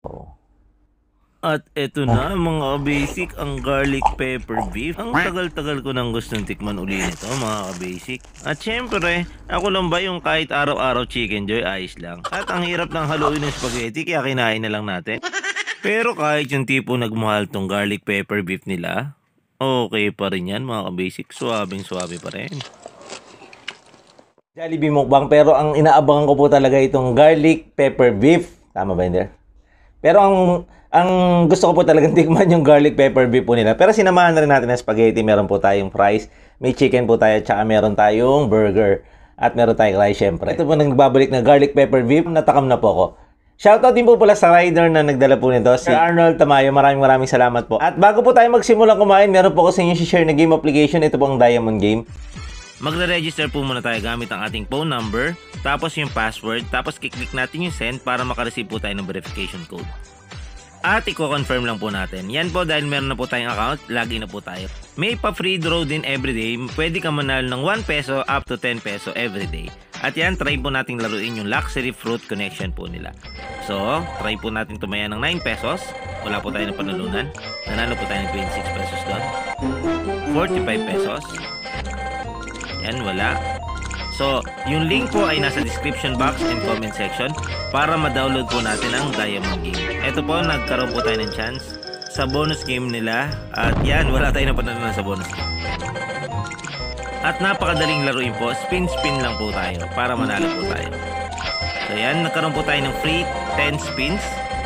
At eto na mga basic, ang garlic pepper beef. Ang tagal-tagal ko nang gustong tikman uli nito mga basic. At syempre, ako lang ba yung kahit araw-araw chicken joy, ayos lang. At ang hirap ng haluin ng spaghetti kaya kinain na lang natin. Pero kahit yung tipo nagmahal tong garlic pepper beef nila, okay pa rin yan mga basic, suwabing-suwabe pa rin. Jollibee mukbang, pero ang inaabangan ko po talaga itong garlic pepper beef. Tama ba yun there? Pero ang gusto ko po talagang tikman yung garlic pepper beef po nila. Pero sinamahan na rin natin ng spaghetti. Meron po tayong fries, may chicken po tayo, tsaka meron tayong burger. At meron tayong rice syempre. Ito po nagbabalik na garlic pepper beef. Natakam na po ako. Shoutout din po pala sa rider na nagdala po nito, si Arnold Tamayo. Maraming salamat po. At bago po tayo magsimulang kumain, meron po ko sa inyo share na game application. Ito po ang Diamond Game. Magre-register po muna tayo gamit ang ating phone number, tapos yung password, tapos kiklik natin yung send para makareceive po tayo ng verification code. At i-confirm lang po natin. Yan po dahil meron na po tayong account, login na po tayo. May pa-free draw din everyday, pwede ka manalo ng 1 peso up to 10 peso everyday. At yan, try po nating laruin yung Luxury Fruit Connection po nila. So, try po natin tumaya ng 9 pesos. Wala po tayo ng panalunan. Nanalo po tayo ng 26 pesos doon. 45 pesos. Yan, wala. So, yung link po ay nasa description box and comment section para ma-download po natin ang Diamond Game. Ito po, nagkaroon po tayo ng chance sa bonus game nila. At yan, wala tayo na panalunan sa bonus game. At napakadaling laruin po, spin lang po tayo para manalo po tayo. So yan, nagkaroon po tayo ng free 10 spins.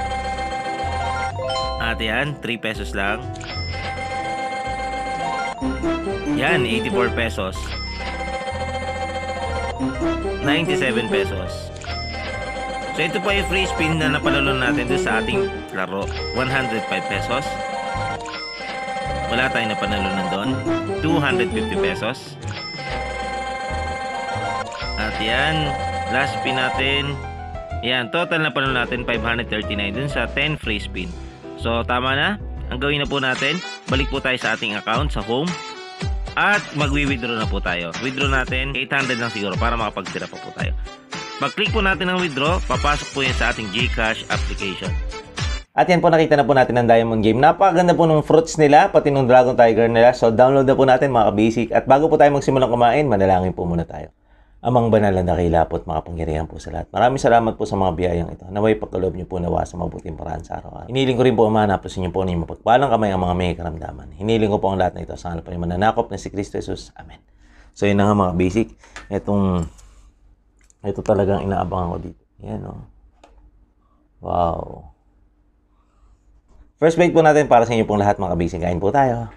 At yan, 3 pesos lang. Yan, 84 pesos. 97 pesos. So ito po yung free spin na napanalo natin doon sa ating laro. 105 pesos. Wala tayong napanalunan doon. 250 pesos. At yan, last spin natin. Yan, total na panalo natin 539 dun sa 10 free spin. So tama na. Ang gawin na po natin, balik po tayo sa ating account sa home. At magwi-withdraw na po tayo. Withdraw natin 800 lang siguro para makapagtira pa po tayo. Pag-click po natin ng withdraw, papasok po yan sa ating GCash application. At yan po, nakita na po natin ang Diamond Game. Napakaganda po ng fruits nila, pati ng Dragon Tiger nila. So download na po natin mga ka-basic. At bago po tayo magsimulang kumain, manalangin po muna tayo. Amang banal na dakilapot, makapangyarihan po sa lahat. Maraming salamat po sa mga biyayang ito. Naway pagkaloob niyo po nawa sa mabuting paraan sa araw-araw. Hiniling ko rin po umanap sa inyo po na mapagpalang kamay ang mga may karamdaman. Hiniling ko po ang lahat na ito sa ngalan po yung mananakop na si Kristo Jesus. Amen. So yun na nga mga basic. Ito talagang inaabangan ko dito. Yan o. Wow. First bite po natin para sa inyo pong lahat mga basic. Kain po tayo.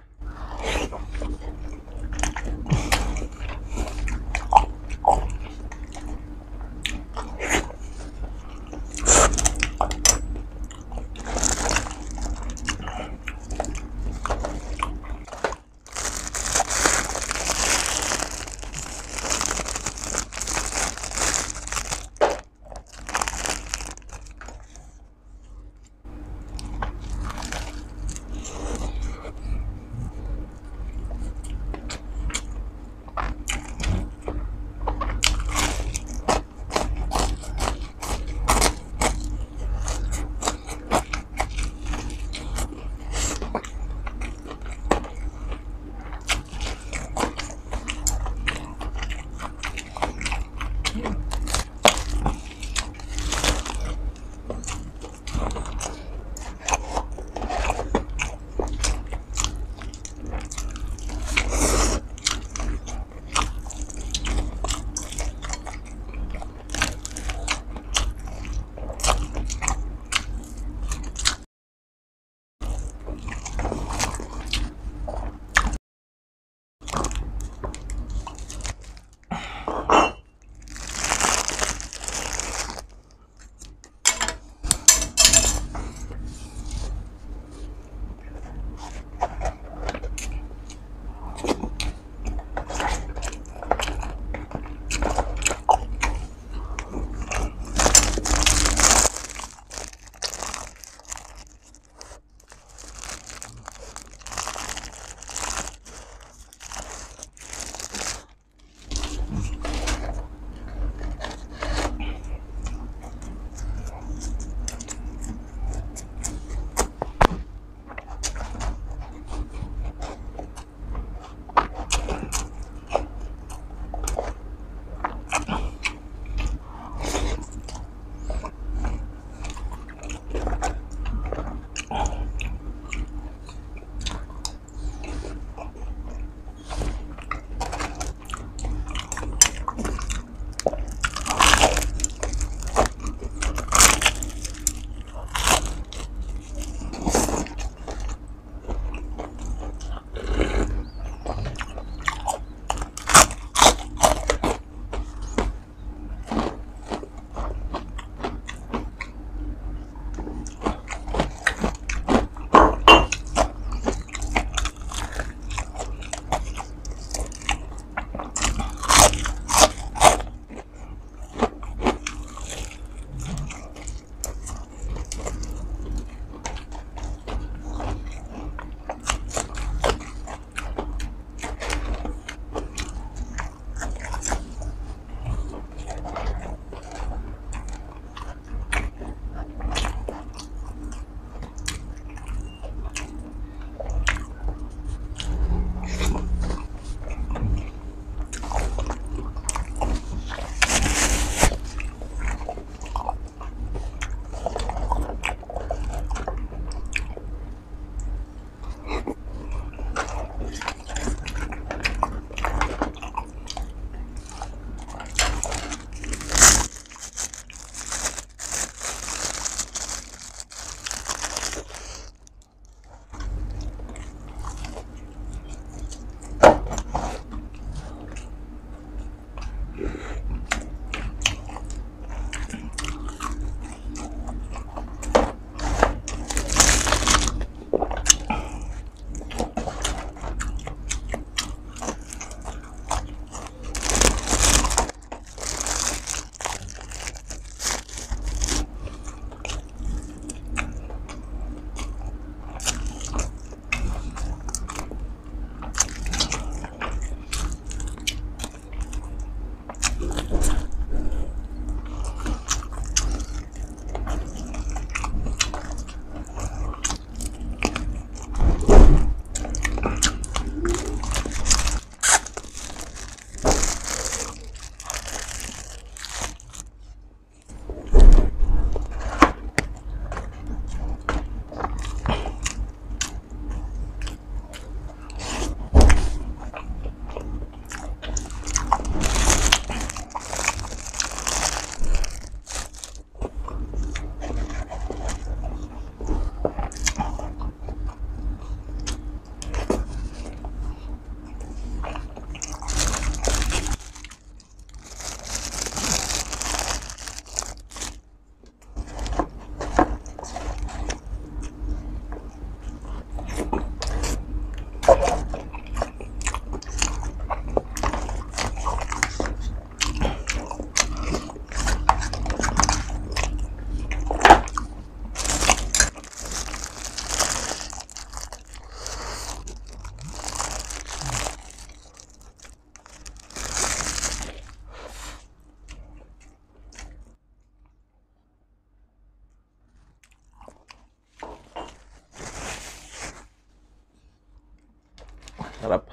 Sarap.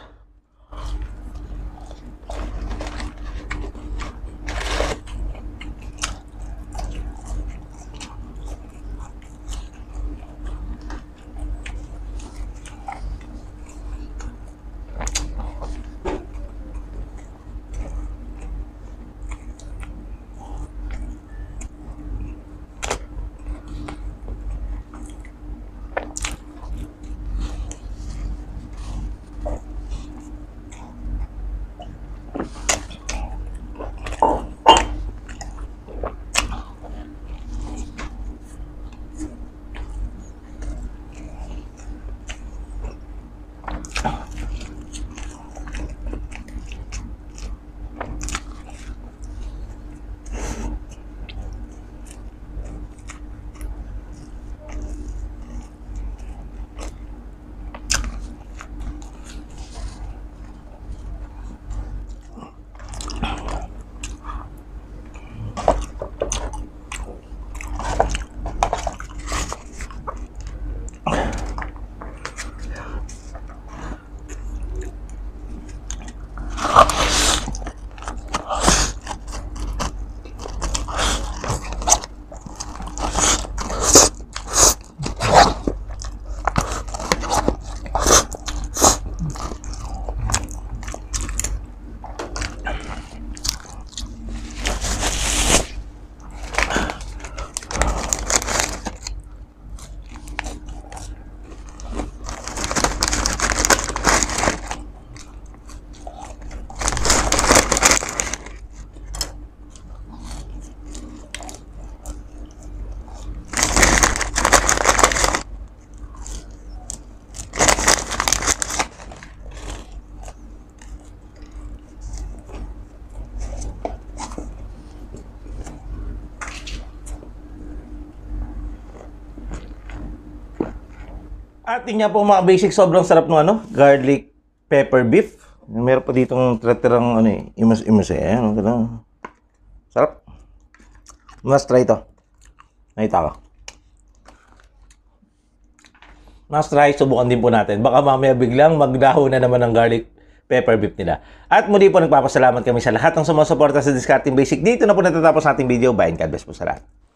At yun nga po mga basic, sobrang sarap ng garlic pepper beef. Meron pa ditong tira-tirang imus-imus eh. Ayan, ganun. Sarap. Must try ito. Nakita ko. Must try, subukan din po natin. Baka mamaya biglang magdaho na naman ang garlic pepper beef nila. At muli po nagpapasalamat kami sa lahat ng sumusuporta sa Discarding Basic. Dito na po natatapos ating video. Bye and God bless po sa lahat.